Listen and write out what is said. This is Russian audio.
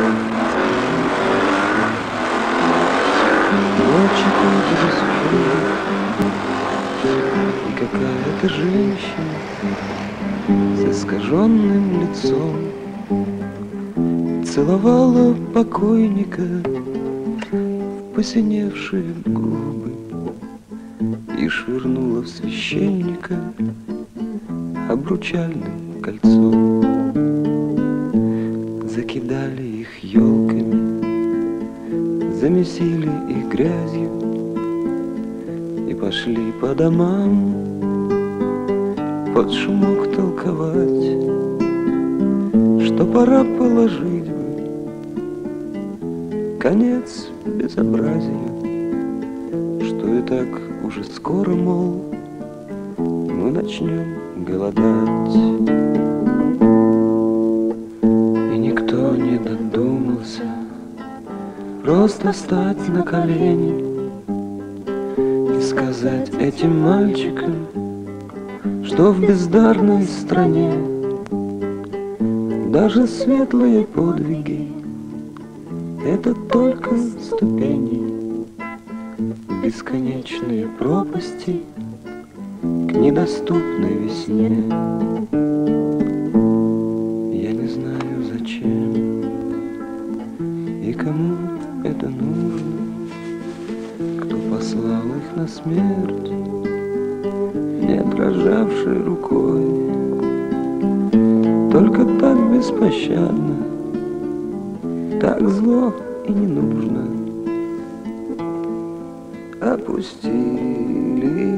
Ночи кончились уже, и какая-то женщина с искаженным лицом целовала покойника в посиневшие губы и швырнула в священника обручальным кольцом. Закидали их елками, замесили их грязью и пошли по домам под шумок толковать, что пора положить бы конец безобразию, что и так уже скоро, мол, мы начнем голодать. И никто не додумался просто встать на колени и сказать этим мальчикам, что в бездарной стране даже светлые подвиги — это только ступени в бесконечные пропасти к недоступной весне. Я не знаю, зачем и кому это нужно, кто послал их на смерть, не дрожавшей рукой, только так беспощадно, так зло и не нужно. Опустили